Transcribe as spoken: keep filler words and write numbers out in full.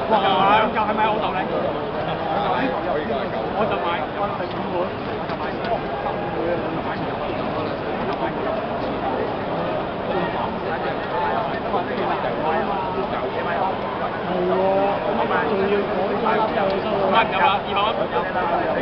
哇！咁夠係咪我就你？我就買，我係五碗，我就買十碗，我就買十碗，我就買十碗。係喎，仲要講翻收收。唔係唔係，二百蚊。